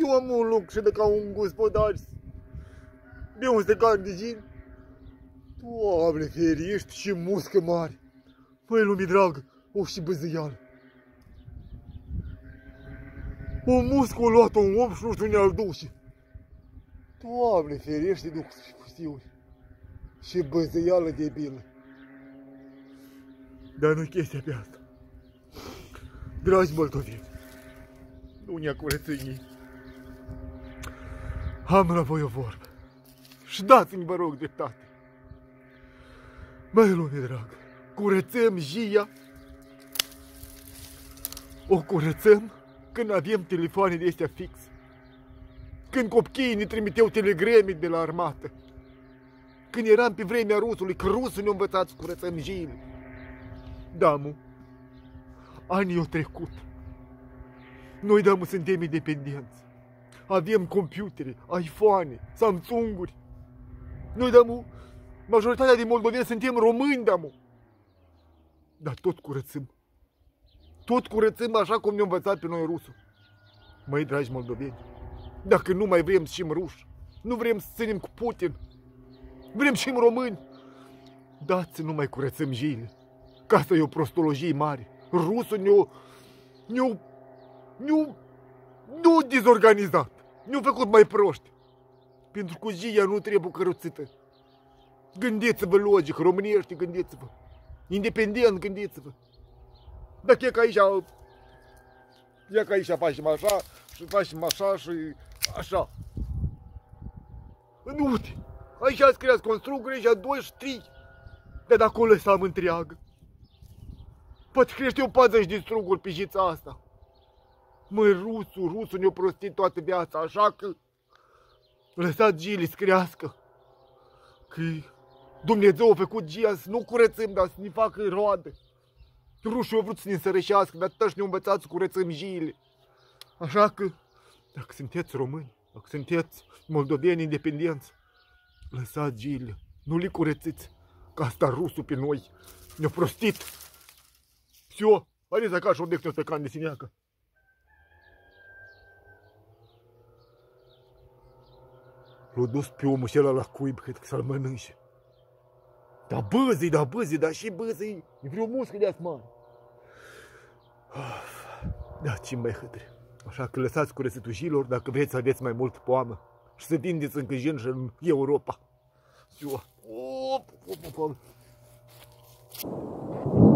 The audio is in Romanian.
Eu am un loc și de ca un gospodar. Bea un stecan de gin. Doamne ferești, și muscă mare. Măi, lumii dragă, o și băzăială. O muscă o luat un om și nu știu ne-al duce. Doamne ferește, duc și pustiuri. Și băzăială debilă. Dar nu-i chestia pe asta. Dragi moldoveni, nu ne-a curățenii. Am la voi o vorbă. Și dați-mi, vă rog, dreptate. Măi, lume dragă, curățăm jia. O curățăm când avem telefoane de astea fix. Când copiii ne trimiteau telegrame de la armată. Când eram pe vremea rusului, că rusul ne-a învățat să curățăm jiile. Da, mu, anii au trecut. Noi, da, mu, suntem independenți. Avem computere, iPhone, Samsung-uri. Noi, da, mu, majoritatea din moldoveni suntem români, da, mu. Dar tot curățăm. Tot curățăm așa cum ne-a învățat pe noi rusul. Măi, dragi moldoveni, dacă nu mai vrem să fim ruși, nu vrem să ținem cu Putin, vrem și români, dați să nu mai curățăm jiile. Că asta e o prostologie mare. Rusul ne-a dezorganizat. Ne-a făcut mai proști. Pentru că jia nu trebuie căruțită. Gândiți-vă logic, românești, gândiți-vă. Independent, gândiți-vă. Dacă e că aici facem așa și facem așa și așa. Nu, uite, aici ați creat constructori, aici 2 și 3. Dar dacă o lăsam întreagă, poate crește eu 40 de struguri pe jița asta. Măi, rusul ne-a prostit toată viața, așa că lăsați jiile să crească. Că Dumnezeu a făcut gia să nu curățăm, dar să ne facă roadă. Rușii au vrut să ne însărășească, dar tăși ne-au învățat să curățăm jiile. Așa că, dacă sunteți români, dacă sunteți moldoveni independenți, lăsați jiile, nu le curățiți, că asta rusul pe noi ne-a prostit. Все, haideți acasă, odihne pe can de sineacă. L-a dus pe omul ăla la cuib, cred că să-l mănânce. Da băzii, dar și băzii, e vreo muscă de-ați mare. Da, ce mai hătre. Așa că lăsați curățitul jiilor dacă vreți să aveți mai mult poamă și să vindeți încă jin și în Europa. Все.